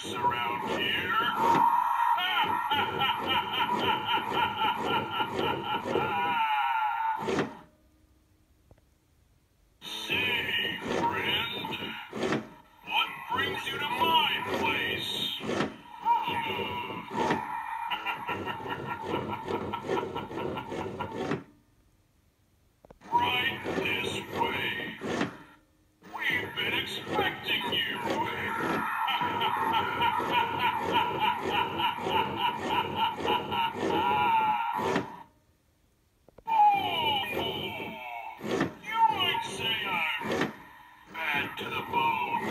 frights around here. Say, friend, what brings you to my place? Right this way. We've been expecting you. Oh, you might say I'm bad to the bone.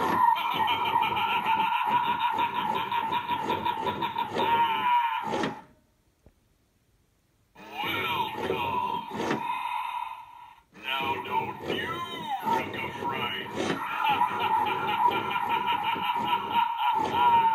Welcome. Now don't you look a fright.